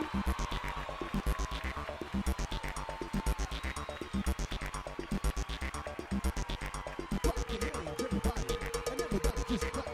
Rock the range, everybody. I never got this cut.